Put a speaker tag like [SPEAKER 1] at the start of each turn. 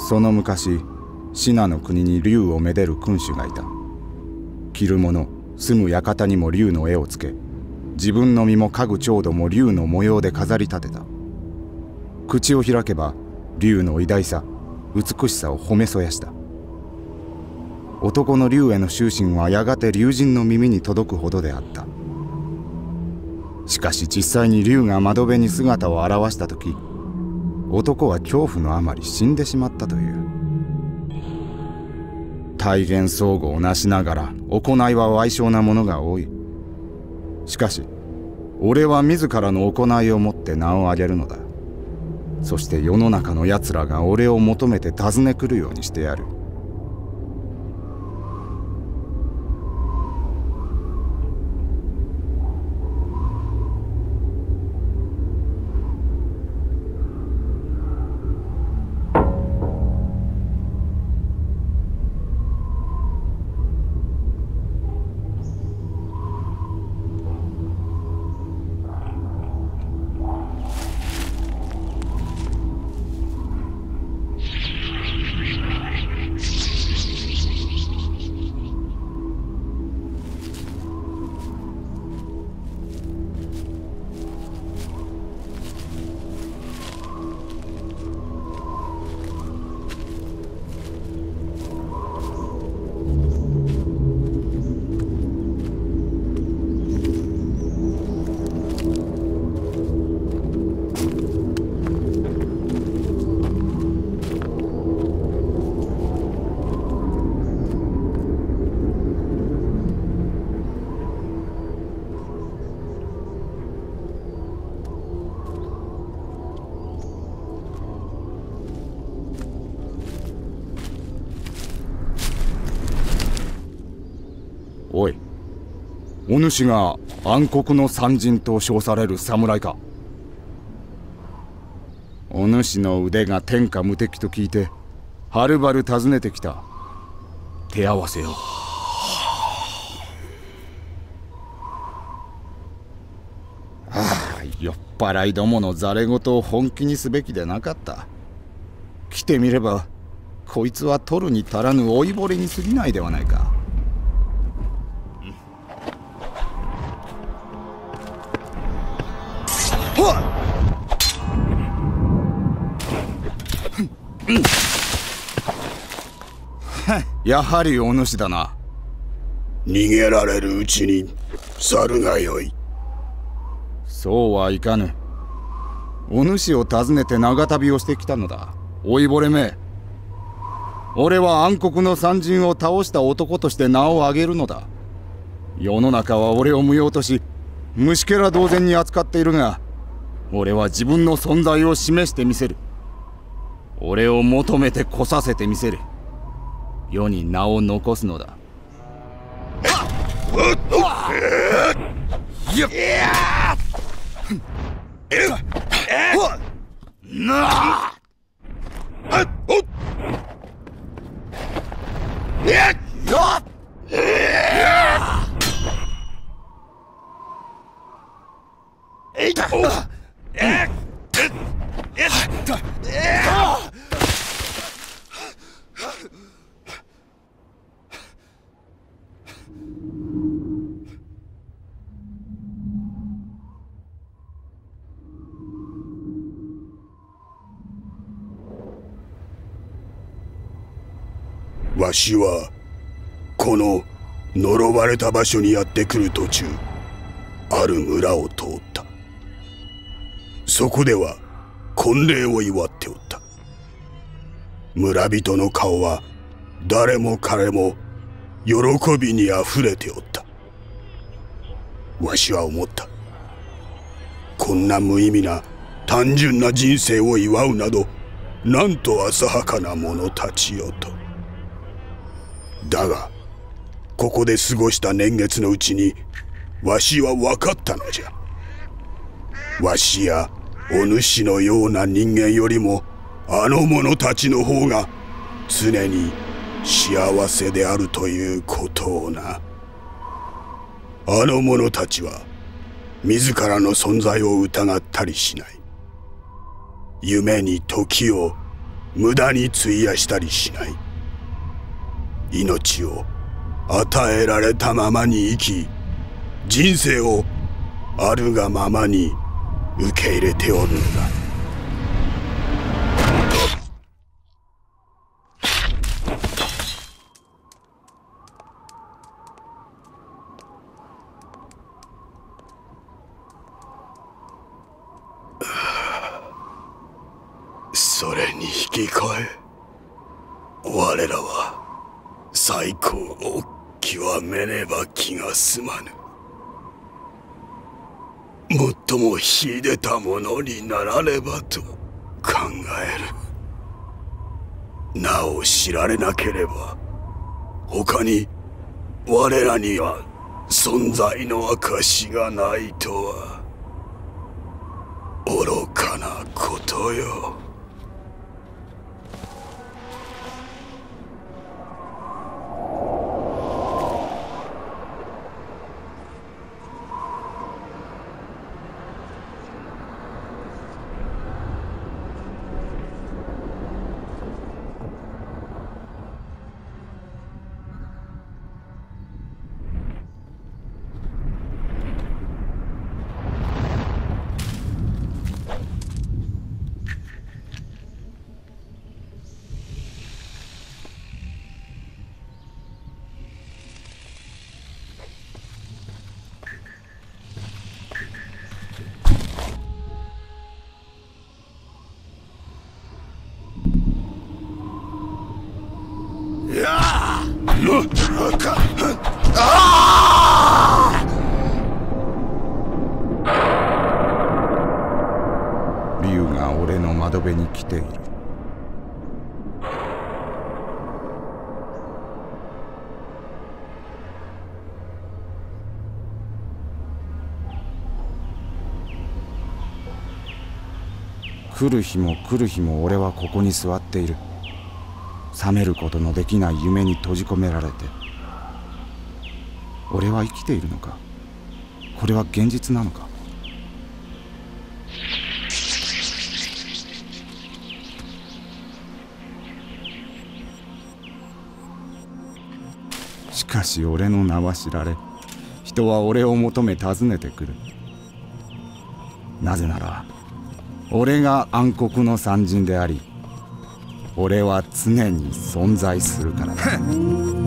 [SPEAKER 1] その昔、信濃国に竜をめでる君主がいた。着るもの、住む館にも竜の絵をつけ、自分の身も家具調度も竜の模様で飾り立てた。口を開けば竜の偉大さ、美しさを褒めそやした。男の竜への執心はやがて竜神の耳に届くほどであった。しかし実際に竜が窓辺に姿を現した時、男は恐怖のあまり死んでしまったという。大言相互をなしながら行いは歪小なものが多い。しかし俺は自らの行いをもって名を上げるのだ。そして世の中のやつらが俺を求めて訪ね来るようにしてやる。おい、お主が暗黒の山人と称される侍か。お主の腕が天下無敵と聞いてはるばる訪ねてきた。手合わせよ。酔っ払いどものざれ言を本気にすべきでなかった。来てみればこいつは取るに足らぬ老いぼれに過ぎないではないか。やはりお主だな。
[SPEAKER 2] 逃げられるうちに去るがよい。
[SPEAKER 1] そうはいかぬ。お主を訪ねて長旅をしてきたのだ。老いぼれめ。俺は暗黒の山人を倒した男として名を挙げるのだ。世の中は俺を無用とし虫けら同然に扱っているが、俺は自分の存在を示してみせる。俺を求めて来させてみせる。世に名を残すのだ。
[SPEAKER 2] わしはこの呪われた場所にやってくる途中、ある村を通った。そこでは婚礼を祝っておった。村人の顔は誰も彼も喜びにあふれておった。わしは思った。こんな無意味な単純な人生を祝うなど、なんと浅はかな者たちよと。だがここで過ごした年月のうちにわしは分かったのじゃ。わしやお主のような人間よりもあの者たちの方が常に幸せであるということをな。あの者たちは自らの存在を疑ったりしない。夢に時を無駄に費やしたりしない。命を与えられたままに生き、人生をあるがままに受け入れておるのだ。それに引き換え、我らは最高を極めねば気が済まぬ。最も秀でたものにならねばと考える。なお知られなければ、他に我らには存在の証がないとは愚かなことよ。
[SPEAKER 1] 竜が俺の窓辺に来ている。来る日も来る日も俺はここに座っている。覚めることのできない夢に閉じ込められて。俺は生きているのか？これは現実なのか？しかし俺の名は知られ、人は俺を求め訪ねてくる。なぜなら俺が暗黒の山人であり、俺は常に存在するからだ。